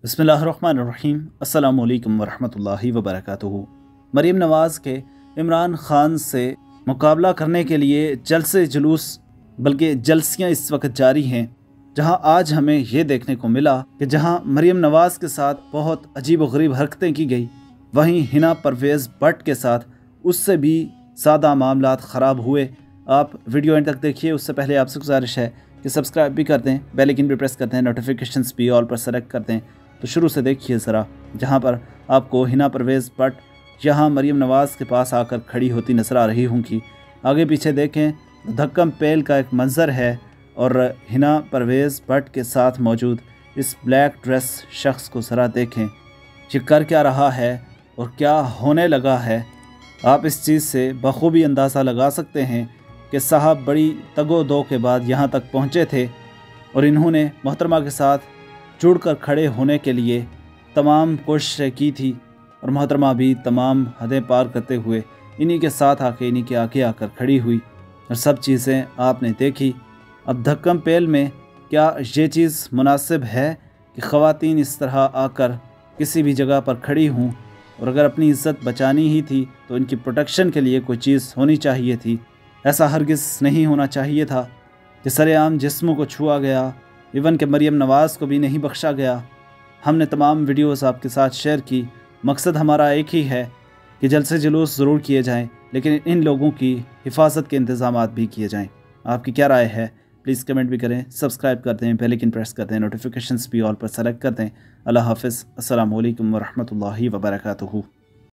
बिस्मिल्लाहिर्रहमानिर्रहीम अस्सलामु अलैकुम वरहमतुल्लाहि वबरकातुहू। मरीम नवाज़ के इमरान ख़ान से मुकाबला करने के लिए जलसे जुलूस बल्कि जलसियाँ इस वक्त जारी हैं, जहां आज हमें ये देखने को मिला कि जहां मरीम नवाज़ के साथ बहुत अजीब व गरीब हरकतें की गई, वहीं हिना परवेज़ भट्ट के साथ उससे भी सादा मामलात ख़राब हुए। आप वीडियो एंड तक देखिए। उससे पहले आपसे गुजारिश है कि सब्सक्राइब भी कर दें, बेल आइकन भी प्रेस कर दें, नोटिफिकेशंस भी ऑल पर सेलेक्ट कर दें। तो शुरू से देखिए ज़रा, जहाँ पर आपको हिना परवेज़ भट्ट यहाँ मरीम नवाज़ के पास आकर खड़ी होती नज़र आ रही होंगी। आगे पीछे देखें, धक्कम पेल का एक मंज़र है और हिना परवेज़ भट्ट के साथ मौजूद इस ब्लैक ड्रेस शख्स को ज़रा देखें, ये कर क्या रहा है और क्या होने लगा है। आप इस चीज़ से बखूबी अंदाज़ा लगा सकते हैं कि साहब बड़ी तगो-दो के बाद यहाँ तक पहुँचे थे और इन्होंने मोहतरमा के साथ जुड़कर खड़े होने के लिए तमाम कोशिशें की थी और मोहतरमा भी तमाम हदें पार करते हुए इन्हीं के साथ आके इन्हीं के आगे आकर खड़ी हुई और सब चीज़ें आपने देखी। अब धक्कम पेल में क्या ये चीज़ मुनासिब है कि ख़वातीन इस तरह आकर किसी भी जगह पर खड़ी हों, और अगर अपनी इज़्ज़त बचानी ही थी तो इनकी प्रोटेक्शन के लिए कोई चीज़ होनी चाहिए थी। ऐसा हरगिज़ नहीं होना चाहिए था कि सरेआम जिस्मों को छुआ गया, इवन के मरीम नवाज़ को भी नहीं बख्शा गया। हमने तमाम वीडियोस आपके साथ शेयर की। मकसद हमारा एक ही है कि जलसे जुलूस ज़रूर किए जाएं, लेकिन इन लोगों की हिफाजत के इंतज़ामात भी किए जाएं। आपकी क्या राय है? प्लीज़ कमेंट भी करें, सब्सक्राइब कर दें, बेल आइकन प्रेस कर दें, नोटिफिकेशंस भी ऑल पर सेलेक्ट कर दें। अल्लाह हाफ़िज़। अस्सलामु अलैकुम वरहमतुल्लाहि वबरकातुहू।